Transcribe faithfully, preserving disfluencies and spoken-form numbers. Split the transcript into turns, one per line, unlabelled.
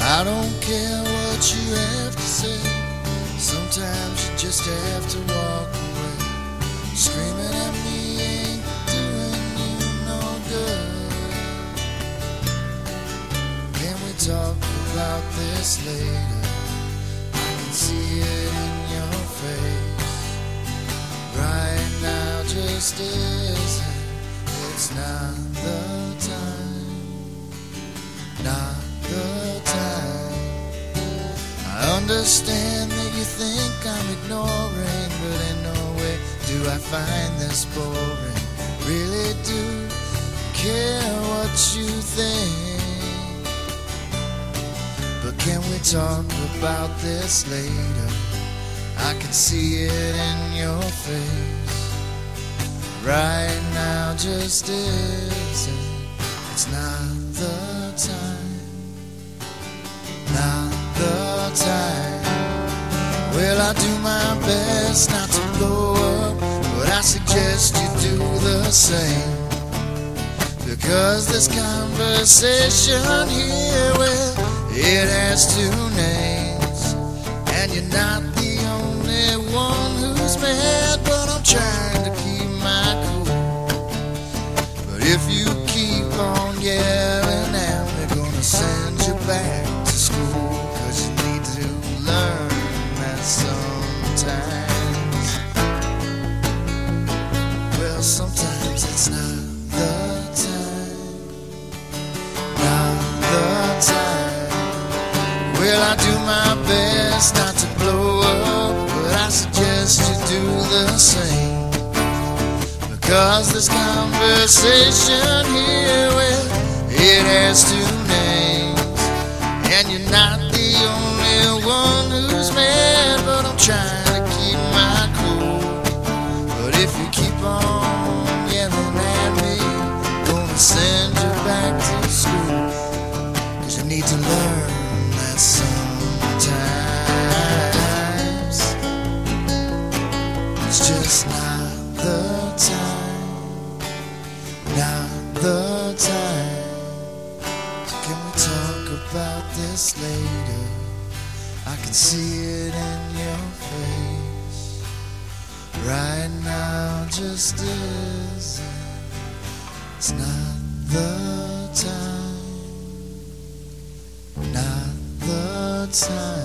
I don't care what you have to say. Sometimes you just have to walk away. Screaming at me ain't doing you no good. Can we talk about this later? I can see it in your face. Right now just isn't. It's not the time. Not the time. I understand that you think I'm ignoring, but in no way do I find this boring. Really do care what you think. But can we talk about this later? I can see it in your face. Right now just isn't. It's not the time. Not the time. Well, I do my best not to blow up, but I suggest you do the same. Because this conversation here, well, it has two names. And you're not the only one who's mad, but I'm trying to keep my cool. But if you keep on yelling at me, gonna send you back to school. Cause you need to learn that sometimes, well, sometimes it's not the time. Not the time. Well, I do my best not to blow up, but I suggest you do the same. Because this conversation here, well, it has two names. And you're not the only one who's mad, but I'm trying to keep my cool. But if you keep on yelling at me, gonna send you back to school. Cause you need to learn that sometimes it's just not the time. Not the time. Can we talk about this later? I can see it in your face. Right now just isn't. It's not the time. Not the time.